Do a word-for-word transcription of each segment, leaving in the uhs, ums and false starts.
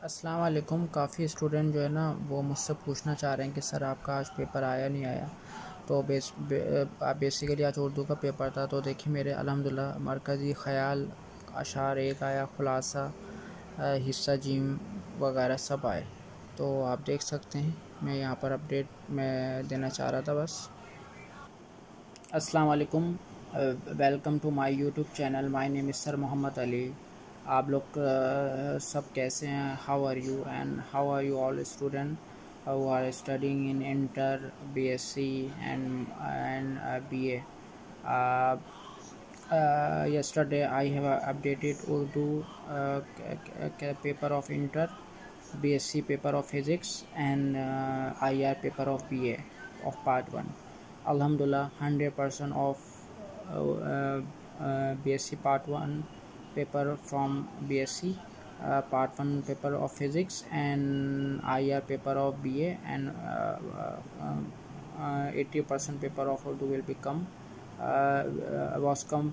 अस्सलाम वालेकुम। काफ़ी स्टूडेंट जो है ना वो मुझसे पूछना चाह रहे हैं कि सर आपका आज पेपर आया नहीं आया। तो बेस बे, बेसिकली आज उर्दू का पेपर था। तो देखिए मेरे अल्हम्दुलिल्लाह मरकज़ी ख़याल अशार एक आया, ख़ुलासा हिस्सा जीम वगैरह सब आए। तो आप देख सकते हैं, मैं यहाँ पर अपडेट मैं देना चाह रहा था बस। अस्सलाम वालेकुम, welcome to my YouTube channel. My name is sir Mohammad Ali. आप लोग uh, सब कैसे हैं? How are you and how are you all student who are studying in inter, BSc and and BA. yesterday I have uh, updated Urdu uh, paper of inter, B S c paper of physics and uh, I R paper of B A of part one. Alhamdulillah, one hundred percent of uh, uh, B S c part one paper from B S c, uh, part one paper of physics and I R paper of B A, and uh, uh, uh, eighty percent paper of Urdu will become uh, was come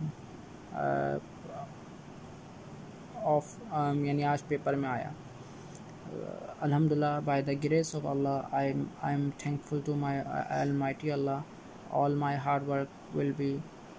of यानी आज paper में आया। अल्हम्दुलिल्लाह, by the grace of Allah I I am thankful to my almighty Allah. All my hard work will be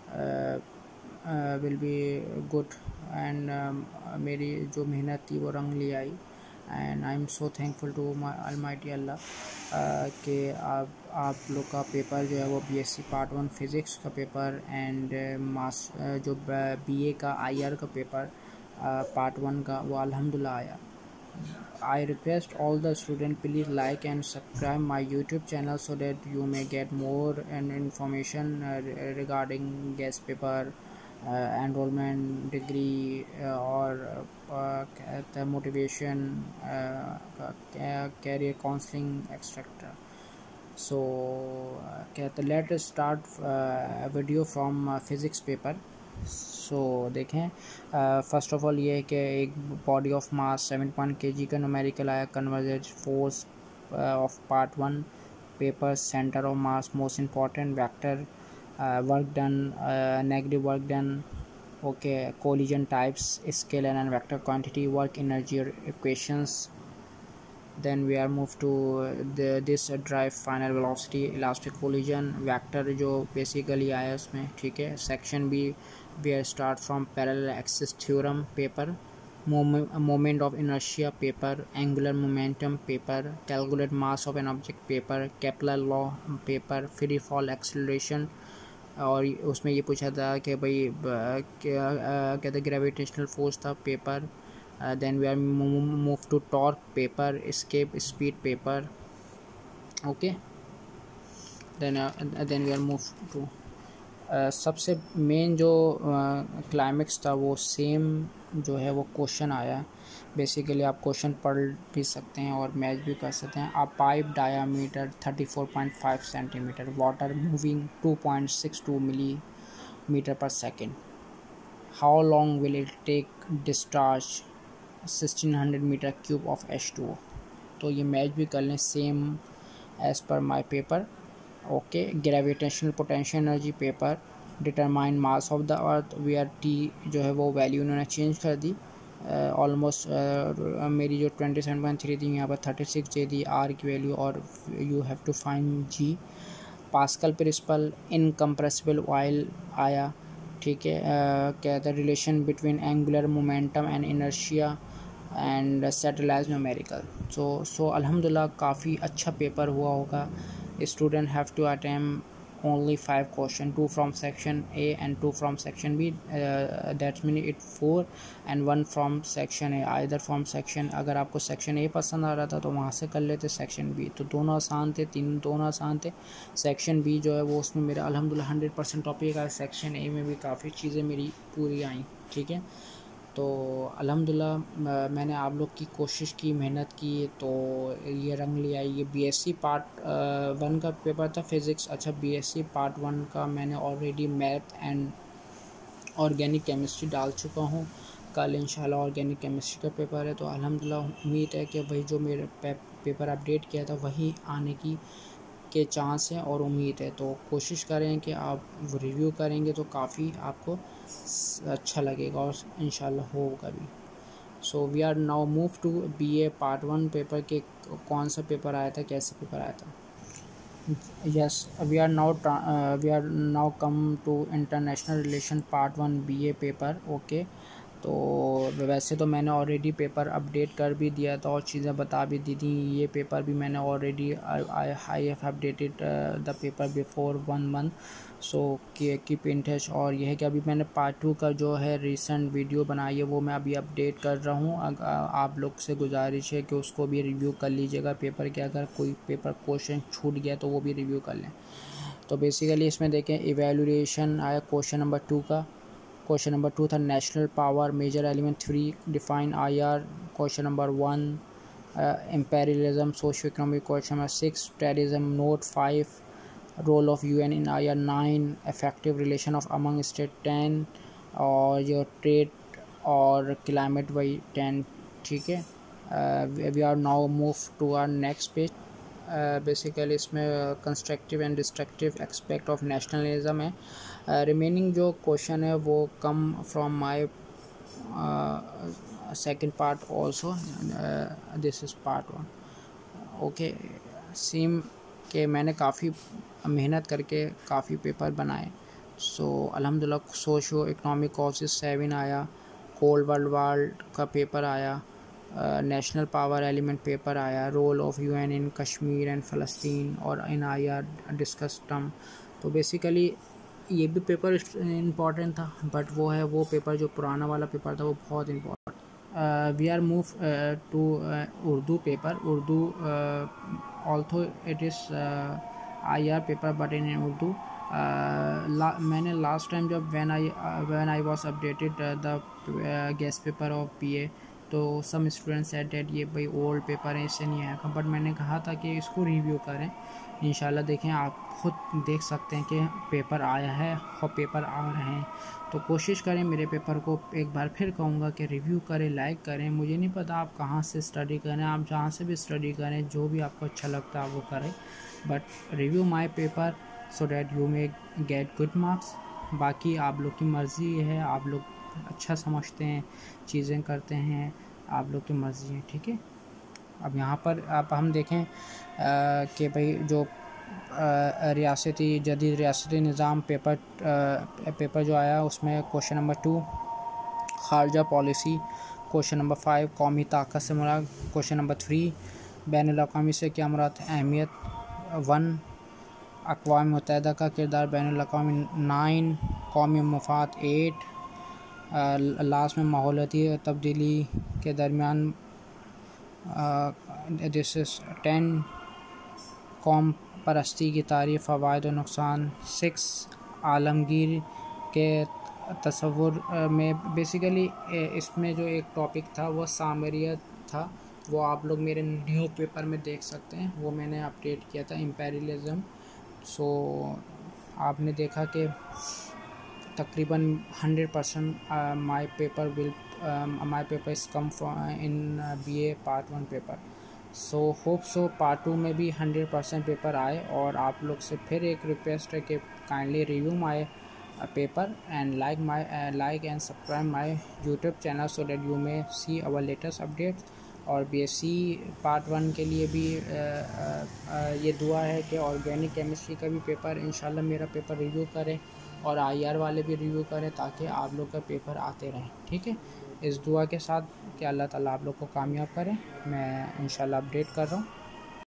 will be good and मेरी जो मेहनत थी वो रंग ले आई। And I am so thankful to my almighty Allah कि आप आप लोग का पेपर जो है वो बीएससी पार्ट वन फिज़िक्स का पेपर एंड मास जो बीए का आईआर का पेपर पार्ट वन का वो अल्हम्दुलिल्लाह आया। I request all the students please like and subscribe my YouTube channel so that you may get more and information uh, regarding guest paper, uh, enrollment, degree uh, or uh, the motivation, uh, career counseling, et cetera. So uh, let us start uh, a video from uh, physics paper. So so, देखें, first of all ये है कि एक body of mass seven point K G का numerical आया। Convergent force of part one paper, centre of mass, most important vector, work done, negative work done, okay, collision types, scalar and vector quantity, work energy और equations. then we are moved to the this drive final velocity, elastic collision, vector जो basically आया उसमें, ठीक है। section B we start from parallel axis theorem paper, moment of inertia paper, angular momentum paper, calculate mass of an object paper, Kepler law paper, free fall acceleration। और उसमें ये पूछा था कि भाई क्या कहते ग्रेविटेशनल फोर्स था paper. Uh, then we are move to torque paper, escape speed paper, okay। then uh, then we are move to uh, सबसे मेन जो क्लाइमेक्स uh, था वो सेम जो है वो क्वेश्चन आया। बेसिकली आप क्वेश्चन पढ़ भी सकते हैं और मैच भी कर सकते हैं। आप pipe diameter thirty four point five centimetre, water moving two point six two millimetre per second, how long will it take discharge sixteen hundred metre cube of H two O. तो ये match भी कर लें same as per my paper, okay. Gravitational potential energy paper, determine mass of the earth, V R T जो है वो value उन्होंने change कर दी ऑलमोस्ट। uh, uh, मेरी जो ट्वेंटी सेवन पॉइंट थ्री थी यहाँ पर थर्टी सिक्स दे दी आर की वैल्यू, और you have to find G. Pascal principle, incompressible oil आया, ठीक है। uh, क्या था relation between angular momentum and inertia and satellites numerical. So so अल्हम्दुलिल्लाह काफ़ी अच्छा पेपर हुआ होगा। Student have to attempt only five question, two from section A and two from section B, that's mean it four and one from section A. Either from section, अगर आपको section A पसंद आ रहा था तो वहाँ से कर लेते सेक्शन बी, तो दोनों आसान थे, तीन दोनों आसान थे। सेक्शन बी जो है वो उसमें मेरा अल्हम्दुलिल्लाह हंड्रेड परसेंट टॉपिक आया। सेक्शन ए में भी काफ़ी चीज़ें मेरी पूरी आई, ठीक है। तो अल्हम्दुलिल्लाह मैंने आप लोग की कोशिश की, मेहनत की, तो ये रंग लिया। ये बीएससी पार्ट वन का पेपर था फिज़िक्स। अच्छा, बीएससी पार्ट वन का मैंने already math and organic chemistry डाल चुका हूँ। कल इंशाल्लाह ऑर्गेनिक केमिस्ट्री का पेपर है। तो अल्हम्दुलिल्लाह उम्मीद है कि वही जो मेरे पे, पेपर अपडेट किया था वही आने की के चांस हैं और उम्मीद है। तो कोशिश करें कि आप रिव्यू करेंगे तो काफ़ी आपको अच्छा लगेगा और इंशाल्लाह होगा भी। So we are now move to B A part one paper के कौन सा पेपर आया था, कैसे पेपर आया था। Yes, we are now we are now come to international relation part one B A paper. Okay, तो वैसे तो मैंने ऑलरेडी पेपर अपडेट कर भी दिया था और चीज़ें बता भी दी थी। ये पेपर भी मैंने already I have updated the paper before one month, so keep in touch. और यह है कि अभी मैंने पार्ट टू का जो है रिसेंट वीडियो बनाई है वो मैं अभी अपडेट कर रहा हूँ। आप लोग से गुजारिश है कि उसको भी रिव्यू कर लीजिएगा पेपर के, अगर कोई पेपर क्वेश्चन छूट गया तो वो भी रिव्यू कर लें। तो बेसिकली इसमें देखें इवैल्यूएशन आया क्वेश्चन नंबर टू का। क्वेश्चन नंबर टू था national power major element three, define I R. Question number one imperialism socio economic. Question number six terrorism. Note five role of UN in I R nine, effective relation of among state ten, और जो trade और climate Y ten. ठीक है, we are now move to our next page. Basically इसमें constructive and destructive expect of nationalism है। Remaining जो question है वो come from my second part also, this is part one. Okay, सीम के मैंने काफ़ी मेहनत करके काफ़ी पेपर बनाए। सो अल्हम्दुलिल्लाह सोशो इकनॉमिक कॉजेस सेवन आया, कोल्ड वर्ल्ड वार का पेपर आया, नेशनल पावर एलिमेंट पेपर आया, role of UN in Kashmir and फ़लस्तीन और in I R discuss term. तो बेसिकली ये भी पेपर इम्पॉर्टेंट था, बट वो है वो पेपर जो पुराना वाला पेपर था वो बहुत important. We are move to Urdu paper. Urdu although it is I R paper but in Urdu. मैंने लास्ट टाइम जब when I when I was updated the guest paper of P A, तो सम स्टूडेंट्स सेड दैट ये भाई old paper है, इससे नहीं आया। But मैंने कहा था कि इसको रिव्यू करें इंशाल्लाह। देखें, आप खुद देख सकते हैं कि पेपर आया है और पेपर आ रहे हैं, तो कोशिश करें मेरे पेपर को। एक बार फिर कहूँगा कि रिव्यू करें, लाइक करें। मुझे नहीं पता आप कहाँ से स्टडी करें, आप जहाँ से भी स्टडी करें, जो भी आपको अच्छा लगता है वो करें, but review my paper so that you may get good marks. बाकी आप लोग की मर्ज़ी है, आप लोग अच्छा समझते हैं, चीज़ें करते हैं, आप लोग की मर्ज़ी है। ठीक है, अब यहाँ पर आप हम देखें कि भाई जो रियासती जदीद रियासती निज़ाम पेपर आ, पेपर जो आया उसमें क्वेश्चन नंबर टू खारजा पॉलिसी, क्वेश्चन नंबर फाइव कौमी ताकत से मुराद, क्वेश्चन नंबर थ्री बैनुल-अक़वामी से क्या मुराद, अहमियत वन, अक़वाम मुत्तहिदा का किरदार बैनुल-अक़वामी नाइन, कौमी मफाद एट, लास्ट में माहौलियाती तब्दीली के दरमियान दिस इज़ टेन, कौम परस्ती की तारीफ़ फ़वाइद और नुकसान सिक्स, आलमगीर के तसव्वुर में। बेसिकली इसमें जो एक टॉपिक था वो सामरियत था, वो आप लोग मेरे न्यू पेपर में देख सकते हैं, वो मैंने अपडेट किया था इम्पेरियलिज्म। सो आपने देखा कि तकरीबन hundred percent my paper will my paper is come from in B A part one paper. So hope so part two में भी हंड्रेड परसेंट पेपर आए। और आप लोग से फिर एक रिक्वेस्ट है कि kindly review my paper and like my like and subscribe my YouTube channel so that you may see our latest updates. और बीएससी पार्ट वन के लिए भी आ, आ, आ, ये दुआ है कि ऑर्गेनिक केमिस्ट्री का भी पेपर इंशाल्लाह मेरा पेपर रिव्यू करें और आईआर वाले भी रिव्यू करें, ताकि आप लोग का पेपर आते रहें। ठीक है, इस दुआ के साथ कि अल्लाह ताला आप लोग को कामयाब करें, मैं इंशाल्लाह अपडेट कर रहा हूँ।